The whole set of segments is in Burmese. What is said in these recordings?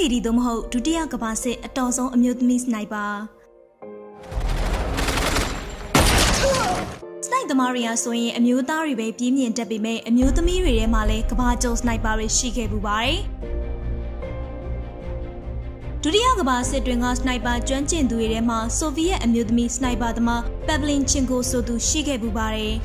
လေဒီသို့မဟုတ်ဒုတိယကမ္ဘာစစ်အတော်ဆုံးအမျိုးသမီးစနိုက်ပါစနိုက်သမားတွေကဆိုရင်အမျိုးသားတွေပဲပြင်းပြင်းတက်ပေမဲ့အမျိုးသမီးတွေထဲမှာလည်းကမ္ဘာကျော်စနိုက်ပါတွေရှိခဲ့ပူပါတယ်ဒုတိယကမ္ဘာစစ်တွင်ကစနိုက်ပါကျွမ်းကျင်သူတွေထဲမှာဆိုဗီယက်အမျိုးသမီးစနိုက်ပါသမားပက်ဗလင်ချင်ကိုဆိုသူရှိခဲ့ပူပါတယ်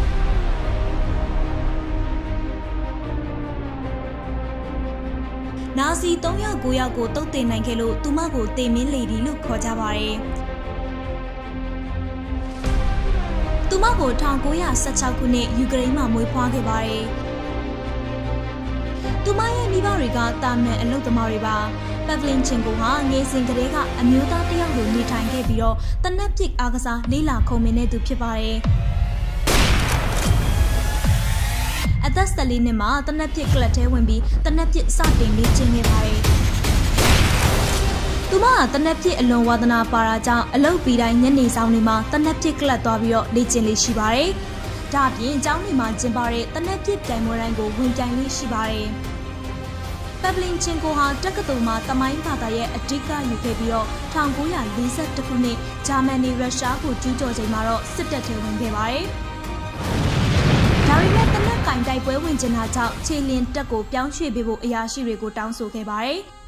နာဇီ3ယောက်9ယောက်ကိုတုတ်တင်နိုင်ခဲ့လို့သူမကိုတေမင်းလေဒီလို့ခေါ်ကြပါတယ်။သူမကို1916ခုနှစ်ယူကရိန်းမှာမွေးဖွားခဲ့ပါတယ်။သူမရဲ့မိဘတွေကတာမန်အလုပ်သမားတွေပါ။ပက်ဗလင်ချင်ကိုဟာငယ်စဉ်ကတည်းကအမျိုးသားတစ်ယောက်လိုနေထိုင်ခဲ့ပြီးတော့တနက်ပစ်အားကစားလေးလာခုံမင်းတဲ့သူဖြစ်ပါတယ်။အသက်14နှစ်မှာတနက်ပစ်ကလပ်ထဲဝင်ပြီးတနက်ပစ်စတင်လေ့ကျင့်ခဲ့ပါတယ်။သူမကတနက်ပစ်အလွန်ဝါသနာပါတာကြောင့်အလုပ်ပြီးတိုင်းညနေဆောင်တွေမှာတနက်ပစ်ကလပ်သွားပြီးတော့လေ့ကျင့်လေးရှိပါတယ်။ဒါ့အပြင်ကျောင်းတွေမှာကျင်းပတဲ့တနက်ပစ်ပြိုင်ပွဲတိုင်းကိုဝင်ပြိုင်လေးရှိပါတယ်။ပက်ဗလင်ချင်ကိုဟာတက္ကသိုလ်မှာတမိုင်းဘာသာရဲ့အဓိကယူခဲ့ပြီးတော့1942ခုနှစ်ဂျာမန်နဲ့ရုရှားကိုကျူးကျော်ချိန်မှာတော့စစ်တပ်ထဲဝင်ခဲ့ပါတယ်။ဒါပေမဲ့တနက်ကင်တိုက်ပွဲဝင်ကျင်တာကြောင့်ခြေလျင်တက်ကိုပြောင်းရွှေ့ပေးဖို့အရာရှိတွေကိုတောင်းဆိုခဲ့ပါတယ်။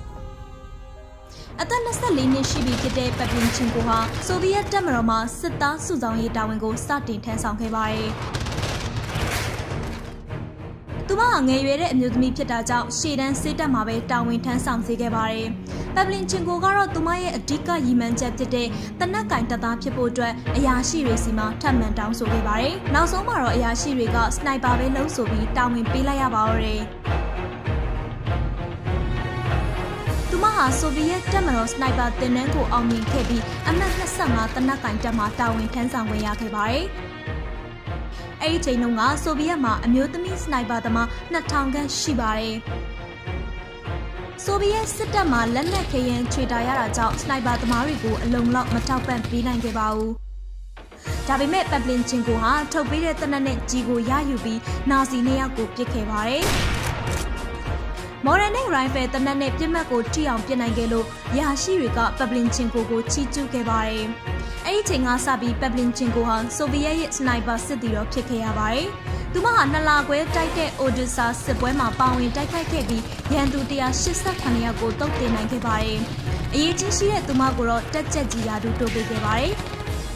အသက်24နှစ်ရှိပြီဖြစ်တဲ့ပက်ဗလင်ချင်ကိုဟာဆိုဗီယက်တပ်မတော်မှစစ်သားစုဆောင်ရေးတာဝန်ကိုစတင်ထမ်းဆောင်ခဲ့ပါတယ်။သူမငယ်ရွယ်တဲ့အမျိုးသမီးဖြစ်တာကြောင့်ရှေ့တန်းစစ်တပ်မှာပဲတာဝန်ထမ်းဆောင်စေခဲ့ပါတယ်။ပက်ဗလင်ချင်ကိုကတော့သူမရဲ့အဓိကရည်မှန်းချက်ဖြစ်တဲ့တနက်ကင်တပ်သားဖြစ်ဖို့အတွက်အရာရှိတွေစီမှာထပ်မံတောင်းဆိုခဲ့ပါတယ်။နောက်ဆုံးမှာတော့အရာရှိတွေကစနိုက်ပါပဲလုံးဆိုပြီးတာဝန်ပေးလိုက်ရပါတော့တယ်။သူမဟာဆိုဗီယက်တပ်မတော်စနိုက်ပါသင်တန်းကိုအောင်မြင်ခဲ့ပြီးအမှတ်25တနက်ကင်တပ်မှာတာဝန်ထမ်းဆောင်ခွင့်ရခဲ့ပါတယ်။အဲ့ဒီချိန်တုန်းကဆိုဗီယက်မှာအမျိုးသမီးစနိုက်ပါသမား2000ခန့်ရှိပါတယ်။ဆိုဗီယက်စစ်တပ်မှာလက်နက်ခဲယမ်းချွေတာရတာကြောင့်စနိုက်ပါသမားတွေကိုအလုံလောက်မထောက်ပံ့ပေးနိုင်ခဲ့ပါဘူး။ဒါပေမဲ့ပက်ဗလင်ချင်ကိုဟာထုတ်ပေးတဲ့တနက်နဲ့ကြီးကိုရယူပြီးနာဇီ2ယောက်ကိုပစ်ခဲ့ပါတယ်။မော်ဒန်နဲ့ရိုင်ဖယ်တနက်နဲ့ပြစ်မှတ်ကိုထိအောင်ပစ်နိုင်ခဲ့လို့ရာရှိတွေကပက်ဗလင်ချင်ကိုချီးကျူးခဲ့ပါတယ်။အဲ့ဒီချိန်ကစပြီးပက်ဗလင်ချင်ကိုဟာဆိုဗီယက်ရဲ့စနိုက်ပါစစ်သည်တော်ဖြစ်ခဲ့ရပါတယ်။သူမဟာ2လခွဲတိုက်တဲ့အိုဒက်ဆာစစ်ပွဲမှာပါဝင်တိုက်ခိုက်ခဲ့ပြီးရန်သူ188ယောက်ကိုတုတ်တင်နိုင်ခဲ့ပါတယ်။အရေးကြီးရှိတဲ့သူမကိုတော့တက်ကြက်ကြီးရာထူးတိုးပေးခဲ့ပါတယ်။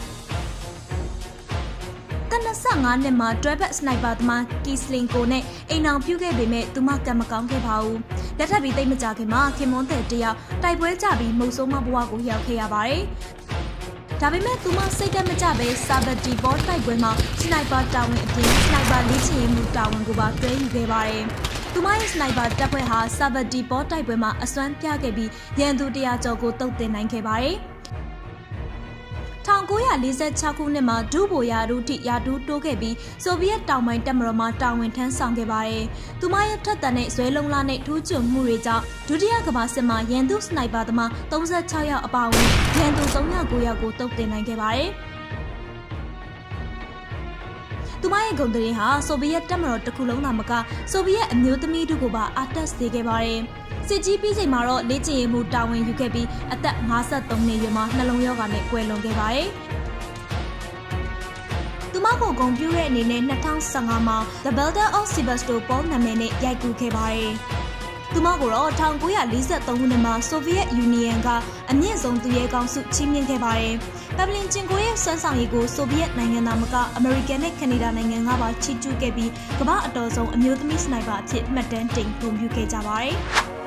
25နှစ်မှာတွဲဘက်စနိုက်ပါသမားကီစလင်ကိုနဲ့အိမ်အောင်ပြုခဲ့ပေမဲ့သူမကံမကောင်းခဲ့ပါဘူး။လက်ထပ်ပြီးသိမကြခင်မှာခင်မွန်းတဲ့တယောက်တိုက်ပွဲကြပြီးမုတ်ဆိုးမဘဝကိုရောက်ခဲ့ရပါတယ်။ဒါပေမဲ့သူမစိတ်တက်မကြပဲစာဘတ်တီဘောတိုက်ပွဲမှာစနိုက်ပါတာဝန်အပြင်စနိုက်ပါလေ့ကျင့်ရေးမှုတာဝန်ကိုပါတွဲယူခဲ့ပါတယ်။သူမရဲ့စနိုက်ပါတပ်ဖွဲ့ဟာစာဘတ်တီဘောတိုက်ပွဲမှာအစွမ်းပြခဲ့ပြီးရန်သူ100ကျော်ကိုတုတ်တင်နိုင်ခဲ့ပါတယ်။1946ခုနှစ်မှာဒုဗိုလ်ရာထူးထိရာထူးတိုးခဲ့ပြီးဆိုဗီယက်တောင်ပိုင်းတပ်မတော်မှတာဝန်ထမ်းဆောင်ခဲ့ပါတယ်။သူမရဲ့ထက်သန်တဲ့ဇွဲလုံးလားနဲ့ထူးချွန်မှုတွေကြောင့်ဒုတိယကမ္ဘာစစ်မှာရန်သူစနိုက်ပါသမား36ယောက်အပါအဝင်ရန်သူ309ယောက်ကိုတုတ်တင်နိုင်ခဲ့ပါတယ်။သူမရဲ့ဂုဏ်သတင်းဟာဆိုဗီယက်တပ်မတော်တစ်ခုလုံးသာမကဆိုဗီယက်အမျိုးသမီးတို့ကိုပါအားတက်စေခဲ့ပါတယ်။စစ်ကြီးပြီးချိန်မှာတော့လေ့ကျင့်ရေးမှုတာဝန်ယူခဲ့ပြီးအသက်53နှစ်အရွယ်မှာနှလုံးရောဂါနဲ့ကွယ်လွန်ခဲ့ပါတယ်။သူမကိုဂုဏ်ပြုတဲ့အနေနဲ့2015မှာ The Builder of Sebastopol နာမည်နဲ့ရိုက်ကူးခဲ့ပါတယ်။သူမကိုတော့1943ခုနှစ်မှာဆိုဗီယက်ယူနီယံကအမြင့်ဆုံးသူရဲကောင်းဆုချီးမြှင့်ခဲ့ပါတယ်။ပက်ဗလင်ချင်ကိုရဲ့စွမ်းဆောင်ရည်ကိုဆိုဗီယက်နိုင်ငံသားမကအမေရိကန်နဲ့ကနေဒါနိုင်ငံကပါချီးကျူးခဲ့ပြီးကမ္ဘာအတော်ဆုံးအမျိုးသမီးစနိုက်ပါအဖြစ်မှတ်တမ်းတင်ဂုဏ်ပြုခဲ့ကြပါတယ်။